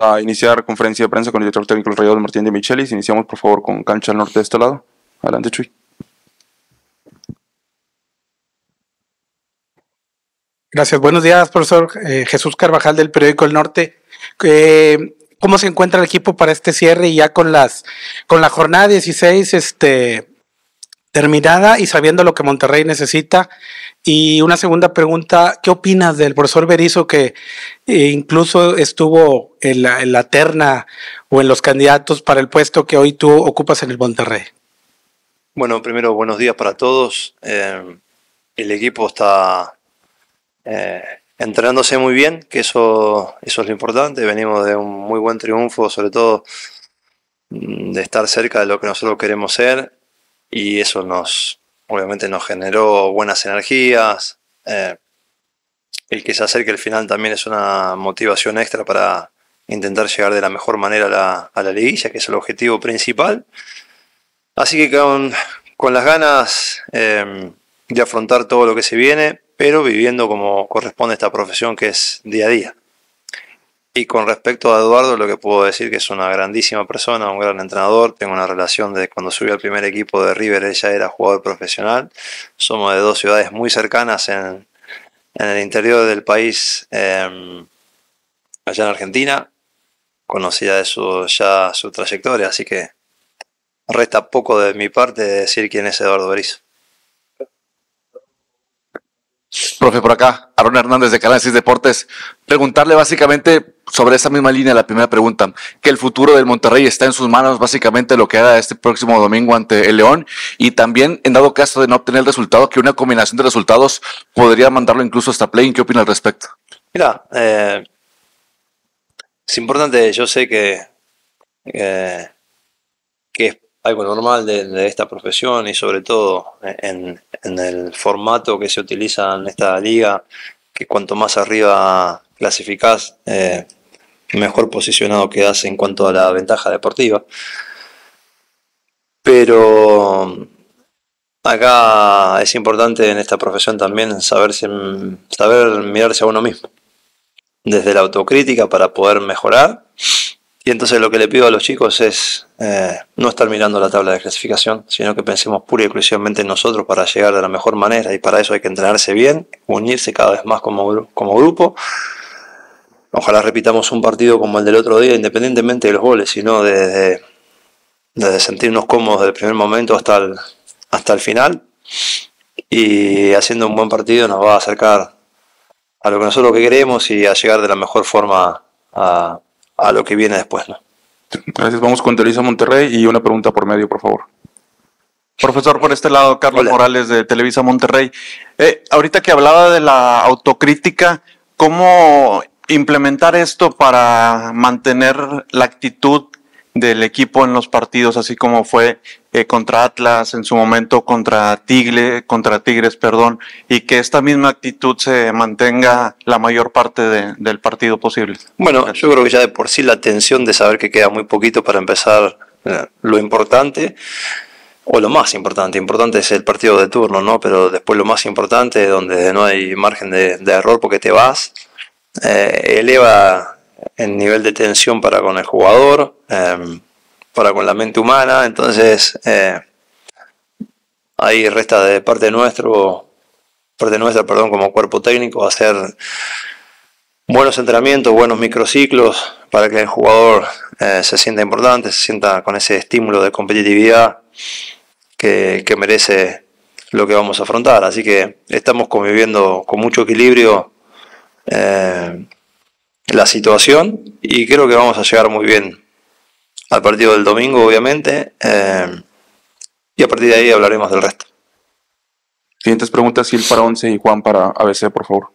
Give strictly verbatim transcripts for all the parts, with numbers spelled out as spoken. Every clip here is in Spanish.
A iniciar conferencia de prensa con el director técnico del Rayados, Martín de Michelis. Iniciamos, por favor, con Cancha al Norte de este lado. Adelante, Chuy. Gracias. Buenos días, profesor eh, Jesús Carvajal del periódico El Norte. Eh, ¿Cómo se encuentra el equipo para este cierre y ya con las con la jornada dieciséis este, terminada y sabiendo lo que Monterrey necesita? Y una segunda pregunta, ¿qué opinas del profesor Berizzo, que eh, incluso estuvo en la, en la terna o en los candidatos para el puesto que hoy tú ocupas en el Monterrey? Bueno, primero, buenos días para todos. Eh, el equipo está eh, entrenándose muy bien, que eso, eso es lo importante. Venimos de un muy buen triunfo, sobre todo de estar cerca de lo que nosotros queremos ser, y eso nos, obviamente nos generó buenas energías. Eh, el que se acerque al final también es una motivación extra para intentar llegar de la mejor manera a la, a la liguilla, que es el objetivo principal. Así que con, con las ganas eh, de afrontar todo lo que se viene, pero viviendo como corresponde a esta profesión, que es día a día. Y con respecto a Eduardo, lo que puedo decir que es una grandísima persona, un gran entrenador. Tengo una relación de cuando subí al primer equipo de River, ella era jugador profesional. Somos de dos ciudades muy cercanas en, en el interior del país, eh, allá en Argentina. Conocía de su, ya su trayectoria, así que resta poco de mi parte de decir quién es Eduardo Berizzo. Profe, por acá, Aaron Hernández de Canal seis Deportes. Preguntarle básicamente sobre esa misma línea, la primera pregunta, que el futuro del Monterrey está en sus manos, básicamente lo que haga este próximo domingo ante el León, y también, en dado caso de no obtener el resultado, que una combinación de resultados podría mandarlo incluso hasta play-in. ¿Qué opina al respecto? Mira, eh, es importante, yo sé que, eh, que es algo normal de, de esta profesión, y sobre todo en, en el formato que se utiliza en esta liga, que cuanto más arriba clasificás, eh, mejor posicionado quedás en cuanto a la ventaja deportiva. Pero acá es importante en esta profesión también saberse, saber mirarse a uno mismo, desde la autocrítica, para poder mejorar. Y entonces lo que le pido a los chicos es eh, no estar mirando la tabla de clasificación, sino que pensemos pura y exclusivamente en nosotros para llegar de la mejor manera, y para eso hay que entrenarse bien, unirse cada vez más como, como grupo. Ojalá repitamos un partido como el del otro día, independientemente de los goles, sino desde, desde sentirnos cómodos del primer momento hasta el, hasta el final, y haciendo un buen partido nos va a acercar a lo que nosotros que queremos y a llegar de la mejor forma a a lo que viene después, ¿no? Gracias. Vamos con Televisa Monterrey y una pregunta por medio, por favor. Profesor, por este lado, Carlos Hola. Morales de Televisa Monterrey. Eh, ahorita que hablaba de la autocrítica, ¿cómo implementar esto para mantener la actitud del equipo en los partidos, así como fue eh, contra Atlas, en su momento contra Tigre, contra Tigres, perdón, y que esta misma actitud se mantenga la mayor parte de, del partido posible? Bueno, yo creo que ya de por sí la tensión de saber que queda muy poquito para empezar eh, lo importante, o lo más importante, importante es el partido de turno, ¿no? Pero después lo más importante, donde no hay margen de, de error porque te vas, eh, eleva el nivel de tensión para con el jugador, eh, para con la mente humana. Entonces eh, ahí resta de parte nuestro, parte nuestra, perdón, como cuerpo técnico, hacer buenos entrenamientos, buenos microciclos para que el jugador eh, se sienta importante, se sienta con ese estímulo de competitividad que, que merece lo que vamos a afrontar. Así que estamos conviviendo con mucho equilibrio eh, la situación, y creo que vamos a llegar muy bien al partido del domingo, obviamente, eh, y a partir de ahí hablaremos del resto. Siguientes preguntas, Gil para Once y Juan para A B C, por favor.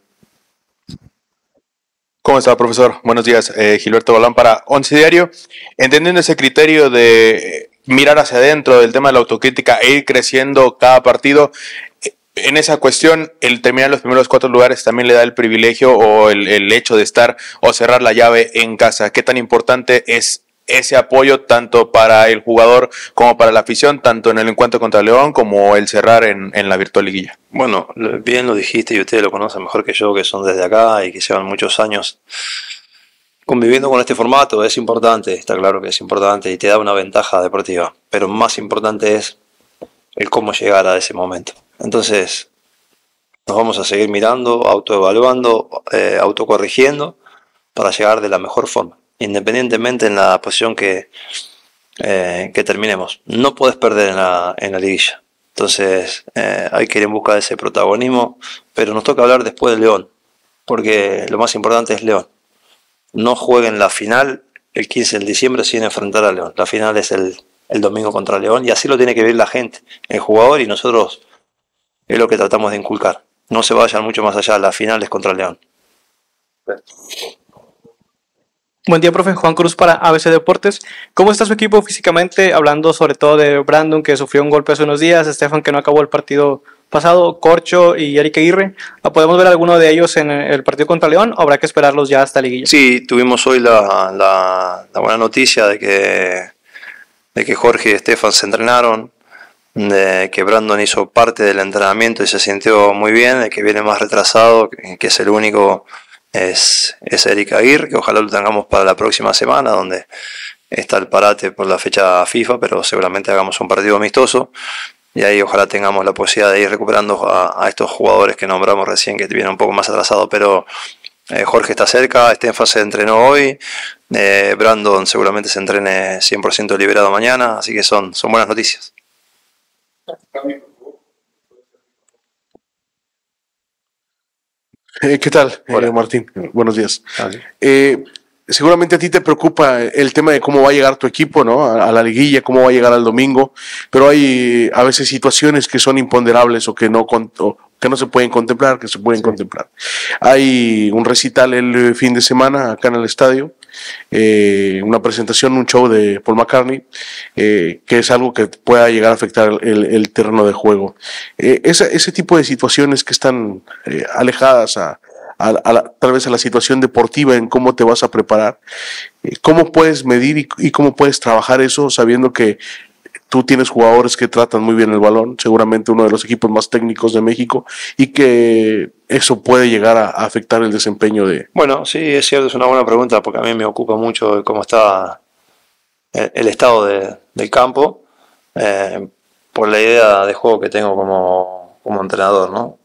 ¿Cómo está, profesor? Buenos días, eh, Gilberto Balán para Once Diario. Entendiendo ese criterio de mirar hacia adentro, del tema de la autocrítica e ir creciendo cada partido, en esa cuestión, el terminar los primeros cuatro lugares también le da el privilegio o el, el hecho de estar o cerrar la llave en casa. ¿Qué tan importante es ese apoyo tanto para el jugador como para la afición, tanto en el encuentro contra León como el cerrar en, en la virtual liguilla? Bueno, bien lo dijiste, y ustedes lo conocen mejor que yo, que son desde acá y que llevan muchos años conviviendo con este formato es importante, está claro que es importante y te da una ventaja deportiva, pero más importante es el cómo llegar a ese momento. Entonces, nos vamos a seguir mirando, autoevaluando, eh, autocorrigiendo para llegar de la mejor forma, independientemente en la posición que, eh, que terminemos. No puedes perder en la, en la liguilla. Entonces, eh, hay que ir en busca de ese protagonismo, pero nos toca hablar después de León, porque lo más importante es León. No jueguen la final el quince de diciembre sin enfrentar a León. La final es el, el domingo contra León y así lo tiene que ver la gente, el jugador, y nosotros es lo que tratamos de inculcar. No se vayan mucho más allá, la final es contra León. Buen día, profe. Juan Cruz para A B C Deportes. ¿Cómo está su equipo físicamente? Hablando sobre todo de Brandon, que sufrió un golpe hace unos días, Estefan, que no acabó el partido pasado, Corcho y Eric Aguirre. ¿Podemos ver alguno de ellos en el partido contra León o habrá que esperarlos ya hasta liguilla? Sí, tuvimos hoy la, la, la buena noticia de que, de que Jorge y Estefan se entrenaron, de que Brandon hizo parte del entrenamiento y se sintió muy bien, de que viene más retrasado, que, que es el único, es, es Eric Aguirre, que ojalá lo tengamos para la próxima semana, donde está el parate por la fecha FIFA, pero seguramente hagamos un partido amistoso y ahí ojalá tengamos la posibilidad de ir recuperando a, a estos jugadores que nombramos recién, que vienen un poco más atrasados, pero eh, Jorge está cerca, Estefan se entrenó hoy, eh, Brandon seguramente se entrene cien por ciento liberado mañana, así que son, son buenas noticias. Eh, ¿Qué tal, eh, Martín? Buenos días. Eh, seguramente a ti te preocupa el tema de cómo va a llegar tu equipo, ¿no? A, a la liguilla, cómo va a llegar al domingo, pero hay a veces situaciones que son imponderables o que no, o que no se pueden contemplar, que se pueden sí. contemplar. Hay un recital el fin de semana acá en el estadio, eh, una presentación, un show de Paul McCartney, eh, que es algo que pueda llegar a afectar el, el terreno de juego. Eh, esa, ese tipo de situaciones que están eh, alejadas a, a, a la, tal vez a la situación deportiva, en cómo te vas a preparar, eh, cómo puedes medir y, y cómo puedes trabajar eso sabiendo que tú tienes jugadores que tratan muy bien el balón, seguramente uno de los equipos más técnicos de México, y que eso puede llegar a, a afectar el desempeño de... Bueno, sí, es cierto, es una buena pregunta porque a mí me ocupa mucho cómo está el, el estado de, del campo, eh, por la idea de juego que tengo como, como entrenador, ¿no?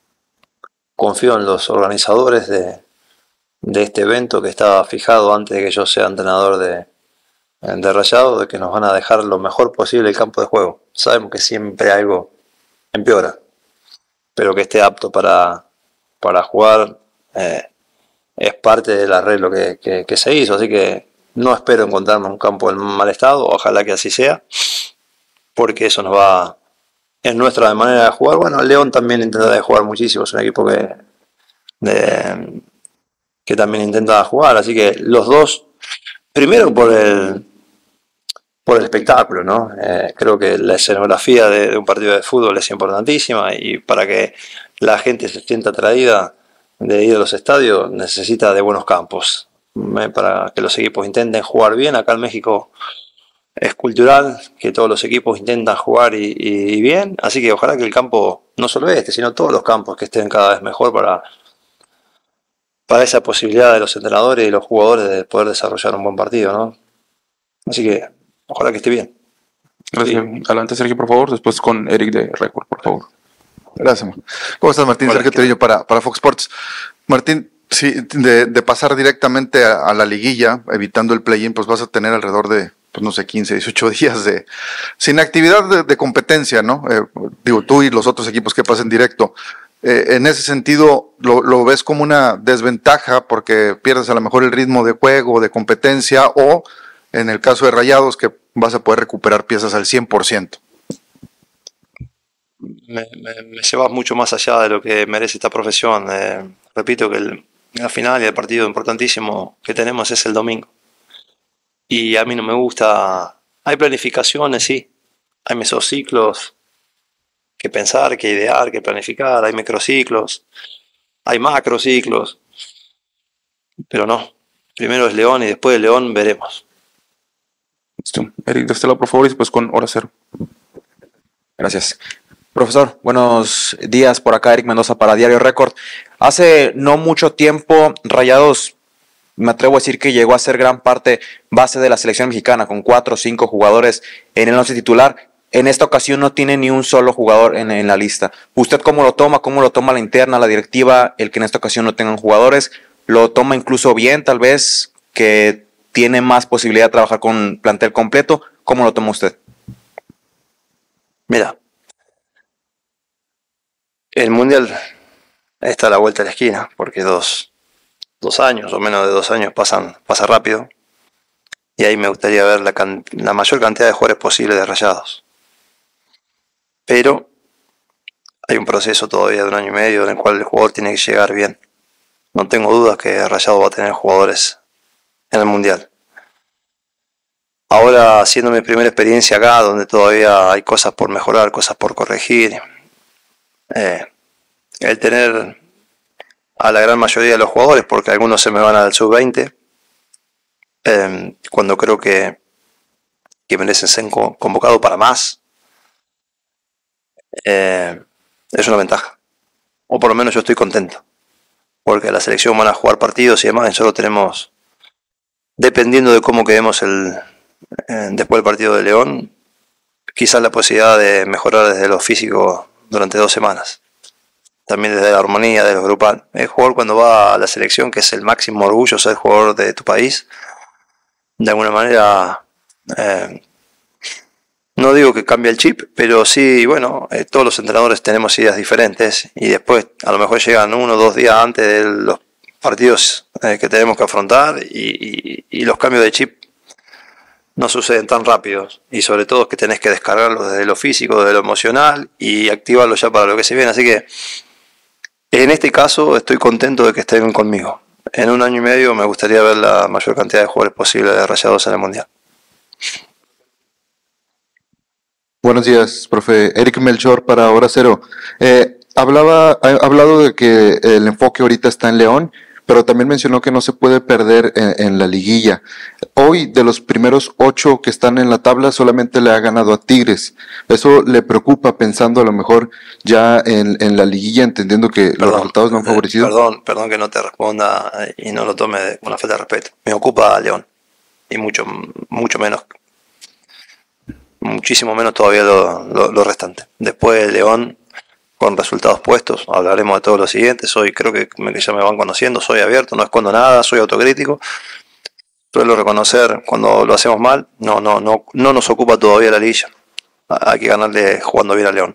Confío en los organizadores de, de este evento que estaba fijado antes de que yo sea entrenador de de Rayado, de que nos van a dejar lo mejor posible el campo de juego. Sabemos que siempre algo empeora, pero que esté apto para, para jugar eh, es parte del arreglo que, que, que se hizo, así que no espero encontrarme un campo en mal estado, ojalá que así sea, porque eso nos va, es nuestra manera de jugar. Bueno, León también intenta de jugar muchísimo, es un equipo que, de, que también intenta jugar, así que los dos, primero por el por el espectáculo, ¿no? Eh, creo que la escenografía de, de un partido de fútbol es importantísima y para que la gente se sienta atraída de ir a los estadios necesita de buenos campos. Eh, para que los equipos intenten jugar bien, acá en México es cultural que todos los equipos intentan jugar y, y, y bien, así que ojalá que el campo, no solo este, sino todos los campos que estén cada vez mejor para, para esa posibilidad de los entrenadores y los jugadores de poder desarrollar un buen partido, ¿no? Así que ojalá que esté bien. Gracias. Sí. Adelante, Sergio, por favor. Después con Eric de Record, por favor. Gracias. ¿Cómo estás, Martín? Hola, Sergio Trillo para, para Fox Sports. Martín, sí, de, de pasar directamente a, a la liguilla, evitando el play-in, pues vas a tener alrededor de, pues no sé, quince, dieciocho días de sin actividad de, de competencia, ¿no? Eh, digo, tú y los otros equipos que pasen directo. Eh, en ese sentido, lo, ¿lo ves como una desventaja porque pierdes a lo mejor el ritmo de juego, de competencia, o en el caso de Rayados, que vas a poder recuperar piezas al cien por ciento? Me, me, me llevas mucho más allá de lo que merece esta profesión. Eh, repito que el, la final y el partido importantísimo que tenemos es el domingo. Y a mí no me gusta... Hay planificaciones, sí. Hay mesociclos que pensar, que idear, que planificar. Hay microciclos. Hay macrociclos. Pero no. Primero es León y después de León veremos. Eric de este lado, por favor, y después con Hora Cero. Gracias. Profesor, buenos días. Por acá Eric Mendoza para Diario Record. Hace no mucho tiempo Rayados me atrevo a decir que llegó a ser gran parte base de la selección mexicana, con cuatro o cinco jugadores en el once titular. En esta ocasión no tiene ni un solo jugador en, en la lista. ¿Usted cómo lo toma? ¿Cómo lo toma la interna, la directiva, el que en esta ocasión no tengan jugadores? ¿Lo toma incluso bien, tal vez, que tiene más posibilidad de trabajar con plantel completo? ¿Cómo lo toma usted? Mira, el Mundial está a la vuelta de la esquina, porque dos, dos años o menos de dos años pasan pasa rápido. Y ahí me gustaría ver la, can, la mayor cantidad de jugadores posible de Rayados. Pero hay un proceso todavía de un año y medio en el cual el jugador tiene que llegar bien. No tengo dudas que Rayados va a tener jugadores en el Mundial. Ahora, haciendo mi primera experiencia acá, donde todavía hay cosas por mejorar, cosas por corregir, eh, el tener a la gran mayoría de los jugadores, porque algunos se me van al sub veinte, eh, cuando creo que, que merecen ser convocados para más, eh, es una ventaja. O por lo menos yo estoy contento, porque la selección van a jugar partidos y demás, y solo tenemos, dependiendo de cómo quedemos el, eh, después del partido de León, quizás la posibilidad de mejorar desde lo físico durante dos semanas. También desde la armonía, de los grupal. El jugador cuando va a la selección, que es el máximo orgullo ser jugador de tu país, de alguna manera, eh, no digo que cambie el chip, pero sí, bueno, eh, todos los entrenadores tenemos ideas diferentes y después a lo mejor llegan uno o dos días antes de los partidos eh, que tenemos que afrontar y, y, y los cambios de chip no suceden tan rápidos, y sobre todo es que tenés que descargarlo desde lo físico, desde lo emocional y activarlo ya para lo que se viene. Así que en este caso estoy contento de que estén conmigo. En un año y medio me gustaría ver la mayor cantidad de jugadores posible de Rayados en el Mundial. Buenos días, profe. Eric Melchor para Hora Cero. Eh, hablaba, ha hablado de que el enfoque ahorita está en León, pero también mencionó que no se puede perder en, en la liguilla. Hoy, de los primeros ocho que están en la tabla, solamente le ha ganado a Tigres. ¿Eso le preocupa, pensando a lo mejor ya en, en la liguilla, entendiendo que Perdón, los resultados no han favorecido? Eh, perdón, perdón que no te responda y no lo tome de una falta de respeto. Me ocupa a León, y mucho, mucho menos, muchísimo menos todavía lo, lo, lo restante. Después de León, con resultados puestos, hablaremos de todo lo siguiente. Soy, creo que, que ya me van conociendo, soy abierto, no escondo nada, soy autocrítico. Suelo reconocer cuando lo hacemos mal. No, no, no, no nos ocupa todavía la liguilla. Hay que ganarle jugando bien a León.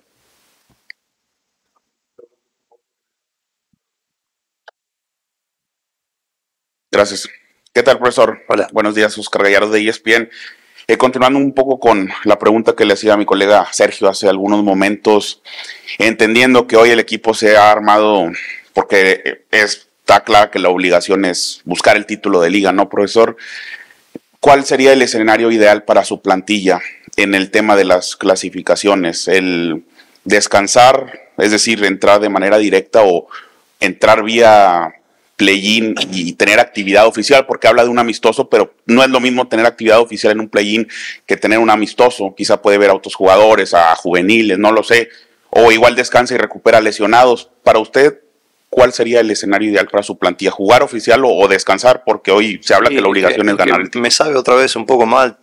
Gracias. ¿Qué tal, profesor? Hola. Buenos días, Oscar Gallardo de E S P N. Eh, continuando un poco con la pregunta que le hacía a mi colega Sergio hace algunos momentos, entendiendo que hoy el equipo se ha armado porque está claro que la obligación es buscar el título de liga, ¿no, profesor? ¿Cuál sería el escenario ideal para su plantilla en el tema de las clasificaciones? ¿El descansar, es decir, entrar de manera directa, o entrar vía play-in y tener actividad oficial? Porque habla de un amistoso, pero no es lo mismo tener actividad oficial en un play-in que tener un amistoso. Quizá puede ver a otros jugadores, a juveniles, no lo sé, o igual descansa y recupera lesionados. Para usted, ¿cuál sería el escenario ideal para su plantilla? ¿Jugar oficial o, o descansar? Porque hoy se habla Sí, que la obligación que, es ganar el título. Me sabe otra vez un poco mal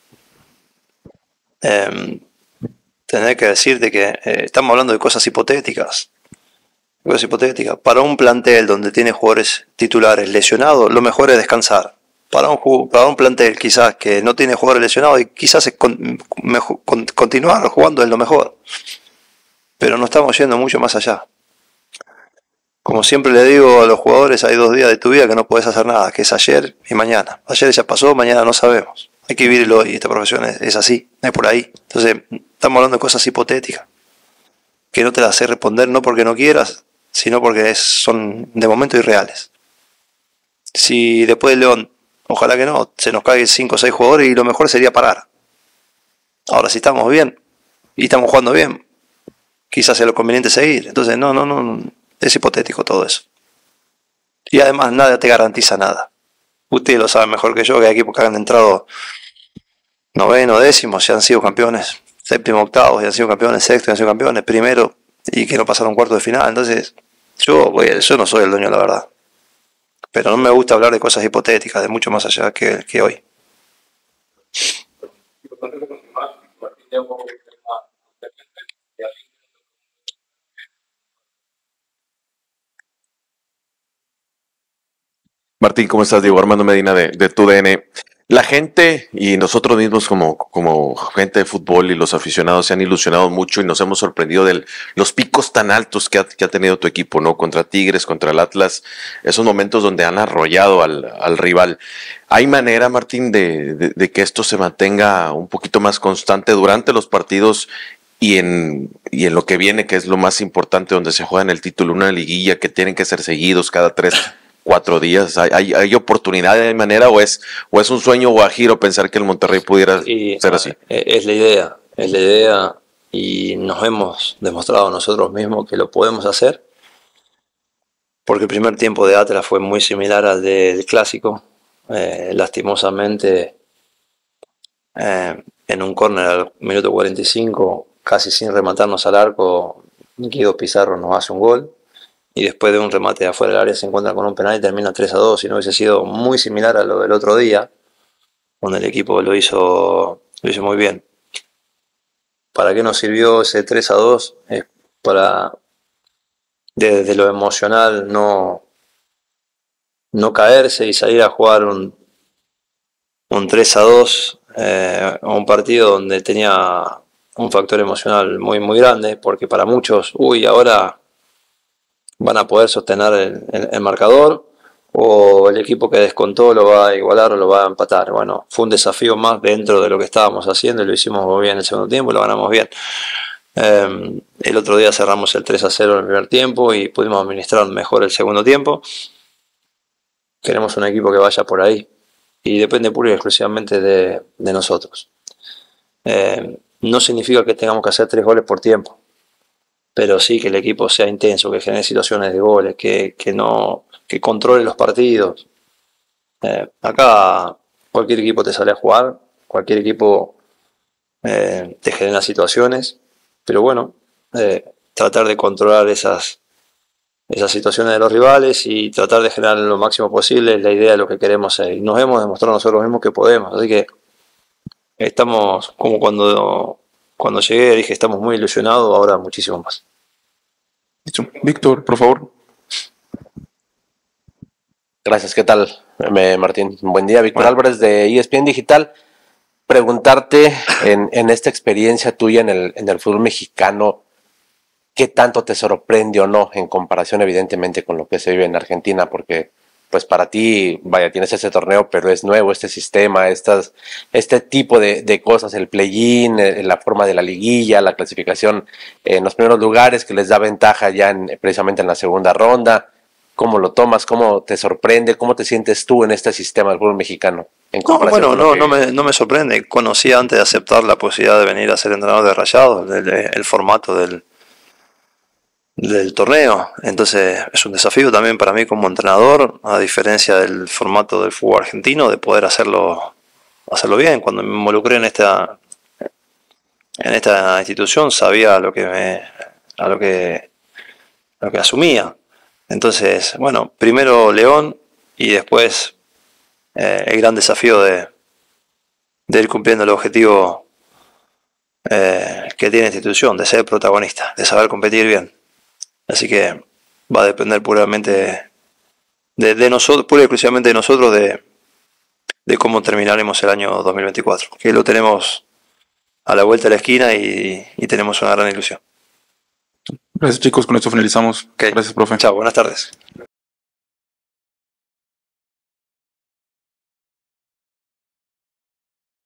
eh, tener que decirte que eh, estamos hablando de cosas hipotéticas. Cosas hipotéticas. Para un plantel donde tiene jugadores titulares lesionados, lo mejor es descansar. Para un, para un plantel quizás que no tiene jugadores lesionados, y quizás es con, mejor, con, continuar jugando es lo mejor. Pero no estamos yendo mucho más allá. Como siempre le digo a los jugadores, hay dos días de tu vida que no puedes hacer nada, que es ayer y mañana. Ayer ya pasó, mañana no sabemos. Hay que vivirlo, y esta profesión es, es así, es por ahí. Entonces, estamos hablando de cosas hipotéticas, que no te las sé responder, no porque no quieras, sino porque es, son de momento irreales. Si después de León, ojalá que no, se nos caigan cinco o seis jugadores, y lo mejor sería parar. Ahora, si estamos bien y estamos jugando bien, quizás sea lo conveniente seguir. Entonces, no, no, no, es hipotético todo eso. Y además nada te garantiza nada. Ustedes lo saben mejor que yo, que hay equipos que han entrado noveno, décimo, y han sido campeones, séptimo, octavo, y han sido campeones, sexto, y han sido campeones, primero, y que no pasaron cuarto de final. Entonces, yo, voy, yo no soy el dueño de la verdad. pero no me gusta hablar de cosas hipotéticas, de mucho más allá que, que hoy. Martín, ¿cómo estás? Diego Armando Medina de, de Tu D N. La gente y nosotros mismos como, como gente de fútbol y los aficionados se han ilusionado mucho y nos hemos sorprendido de los picos tan altos que ha, que ha tenido tu equipo, ¿no? Contra Tigres, contra el Atlas, esos momentos donde han arrollado al, al rival. ¿Hay manera, Martín, de, de, de que esto se mantenga un poquito más constante durante los partidos y en, y en lo que viene, que es lo más importante, donde se juega en el título, una liguilla que tienen que ser seguidos cada tres cuatro días? ¿Hay, hay, hay oportunidad, de manera, o es, o es un sueño guajiro pensar que el Monterrey pudiera y, ser así? Es la idea, es la idea y nos hemos demostrado nosotros mismos que lo podemos hacer, porque el primer tiempo de Atlas fue muy similar al del Clásico. Eh, lastimosamente, eh, en un córner al minuto cuarenta y cinco, casi sin rematarnos al arco, Guido Pizarro nos hace un gol. Y después de un remate de afuera del área se encuentra con un penal y termina tres a dos. Y no hubiese sido muy similar a lo del otro día, donde el equipo lo hizo, lo hizo muy bien. ¿Para qué nos sirvió ese tres a dos? Es para, desde lo emocional, no, no caerse y salir a jugar un, un tres a dos, eh, un partido donde tenía un factor emocional muy, muy grande, porque para muchos, uy, ahora van a poder sostener el, el, el marcador, o el equipo que descontó lo va a igualar o lo va a empatar. Bueno, fue un desafío más dentro de lo que estábamos haciendo y lo hicimos muy bien en el segundo tiempo y lo ganamos bien. Eh, el otro día cerramos el tres a cero en el primer tiempo y pudimos administrar mejor el segundo tiempo. Queremos un equipo que vaya por ahí y depende pura y exclusivamente de, de nosotros. Eh, no significa que tengamos que hacer tres goles por tiempo, pero sí que el equipo sea intenso, que genere situaciones de goles, que, que, no, que controle los partidos. Eh, acá cualquier equipo te sale a jugar, cualquier equipo eh, te genera situaciones, pero bueno, eh, tratar de controlar esas, esas situaciones de los rivales y tratar de generar lo máximo posible es la idea de lo que queremos ser. Y nos hemos demostrado nosotros mismos que podemos, así que estamos como cuando... Cuando llegué dije, estamos muy ilusionados, ahora muchísimo más. Víctor, por favor. Gracias, ¿qué tal, eh, Martín? Buen día, Víctor bueno. Álvarez de E S P N Digital. Preguntarte, en, en esta experiencia tuya en el, en el fútbol mexicano, ¿qué tanto te sorprende o no en comparación, evidentemente, con lo que se vive en Argentina? Porque pues para ti, vaya, tienes ese torneo, pero es nuevo este sistema, estas, este tipo de, de cosas, el play-in, la forma de la liguilla, la clasificación en los primeros lugares que les da ventaja ya en, precisamente en la segunda ronda. ¿Cómo lo tomas? ¿Cómo te sorprende? ¿Cómo te sientes tú en este sistema del fútbol mexicano? En no, bueno, no, que... no, me, no me sorprende. Conocí antes de aceptar la posibilidad de venir a ser entrenador de Rayados, el, el formato del, del torneo, entonces es un desafío también para mí como entrenador, a diferencia del formato del fútbol argentino, de poder hacerlo hacerlo bien. Cuando me involucré en esta en esta institución sabía lo que me, a lo que lo que asumía. Entonces, bueno, primero León y después eh, el gran desafío de, de ir cumpliendo el objetivo eh, que tiene la institución, de ser protagonista, de saber competir bien. Así que va a depender puramente de, de nosotros, pura y exclusivamente de nosotros, de, de cómo terminaremos el año dos mil veinticuatro, que lo tenemos a la vuelta de la esquina y, y tenemos una gran ilusión. Gracias, chicos, con esto finalizamos. Okay. Gracias, profe. Chao, buenas tardes.